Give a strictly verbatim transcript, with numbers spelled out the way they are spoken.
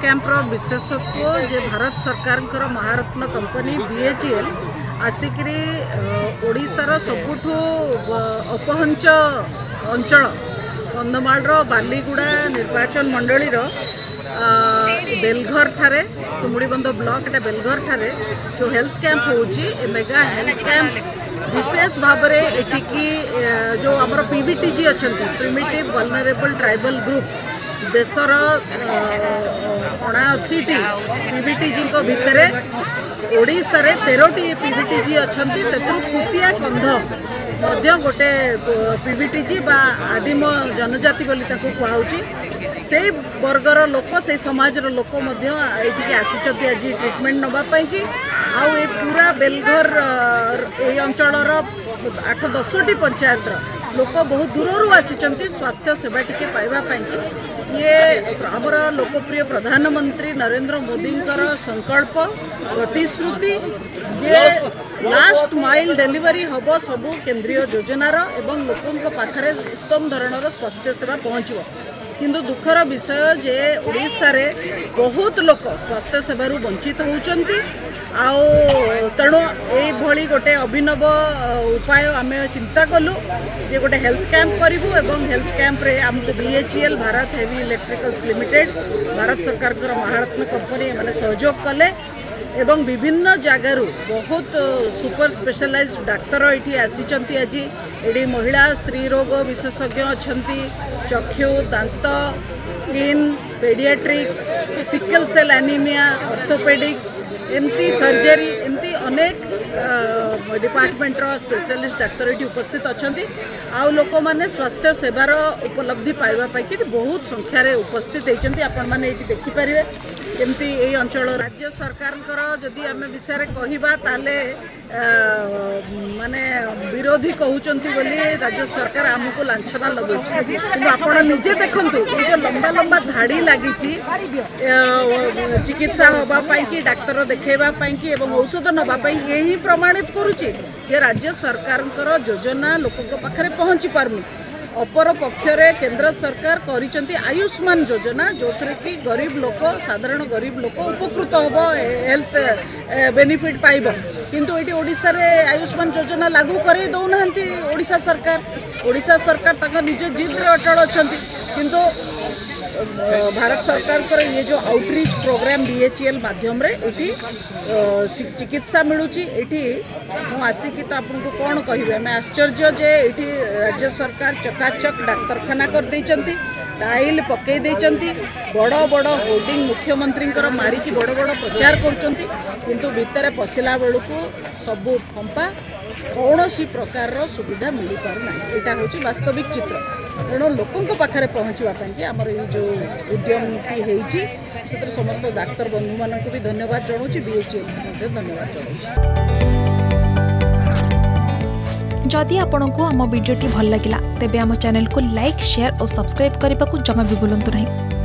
Camp रो विशेषत्व जे भारत सरकार महारत्न company BHEL आसिकी ओडिशार सबुठू अपहंच अंचल कंधमाल बालीगुड़ा निर्वाचन मंडली बेलघर ठारे तुमुड़ीबंध ब्लॉक एटा बेलघर ठारे जो हेल्थ कैंप होची मेगा हेल्थ कैंप विशेष भाव में एठिकी जो आमर पीवीटीजी अच्छा प्रिमिटिव वल्नरेबल ट्राइबल ग्रुप देशर अणाशी पीवीटीजी भितर ओडिशा रे तेरह पीवीटीजी अच्छा से कुटिया कंध गोटे पीवीटीजी बा आदिम जनजाति बोली कहूँ से वर्गर लोक से समाज लोक ये आसी आज ट्रिटमेंट नापी कि आउ ए पूरा बेलघर ये अंचलर आठ दसटी पंचायत लोक बहुत दूर आसी स्वास्थ्य सेवा टी पाइबापी ये आमर लोकप्रिय प्रधानमंत्री नरेंद्र मोदी संकल्प प्रतिश्रुति जे लास्ट माइल डेलीवरी हम सबू केंद्रीय योजनार एवं लोकों पाखरे उत्तम धरणर स्वास्थ्य सेवा पहुँचो किंतु दुखर विषय जे ओडिशा रे बहुत लोक स्वास्थ्य सेवार वंचित होउचंती आउ तेणु ये गोटे अभिनव उपाय आम चिंता कलु जे गोटे हेल्थ कैंप करूँ एवं हेल्थ कैंप रे आमको BHEL Bharat heavy electricals limited Bharat सरकार महारत्न कंपनी मैंने सहयोग कले एवं विभिन्न जगार बहुत सुपर स्पेशलाइज्ड डाक्तर ये आसी आज ये महिला स्त्री रोग विशेषज्ञ अच्छा चक्षु दांत skin paediatrics sickle cell anaemia orthopaedics एमती सर्जरी एमती अनेक डिपार्टमेंट रो स्पेशलिस्ट डाक्तर ये उपस्थित अच्छा आउ लोक मैंने स्वास्थ्य सेवार उपलब्धि पाइबापी कि बहुत संख्यार उपस्थित होती आपण मैंने ये देखिपारे केमती ये अंचल राज्य सरकार जदि आम विषय कहवा ताले माने विरोधी कहते बोली राज्य सरकार आमको लाछना लगे कि आप निजे देखु ये जो लंबा लंबा धाड़ी लगी चिकित्सा हाँपाई कि डाक्तर देखवाई कि औषध नापी यही प्रमाणित करुच्ची जे राज्य सरकार योजना लोकों पाखे पहुँची पारनी अपर पक्षरे केंद्र सरकार करिसेंती आयुष्मान योजना जो थरे कि गरीब लोक साधारण गरीब लोक उपकृत होबो हेल्थ बेनिफिट पाइबो किंतु एटी ओडिशा रे आयुष्मान योजना लागू करे दौनांती ओडिशा सरकार ओडिशा सरकार तक निज जिद अटल अछंती किंतु भारत सरकार कर ये जो आउटरीच प्रोग्राम बीएचईएल माध्यम रे एटी चिकित्सा मिलूची एटी मु आसिकी तो आपको कौन कहबे आम आश्चर्य जे एटी राज्य सरकार चकाचक डाक्तरखाना कर देइचंती टाइल पकई देइचंती बड़ बड़ होर्डिंग मुख्यमंत्री मारिकी बड़ बड़ प्रचार करुचंती किंतु भितर पशिला बेलू सबू फंपा कौन सी प्रकार सुविधा मिल पारना यहाँ हूँ वास्तविक चित्र तेणु लोकों पाखे पहुँचापी आमर ये जो उद्यम से समस्त डाक्तर बंधु मानक भी धन्यवाद जनाऊँ बीएचईएल धन्यवाद जनाऊँ। जदि आपंक आम भिडी भल लगा तेब आम चैनल को लाइक शेयर और सब्सक्राइब करने को जमा भी भूलु नहीं।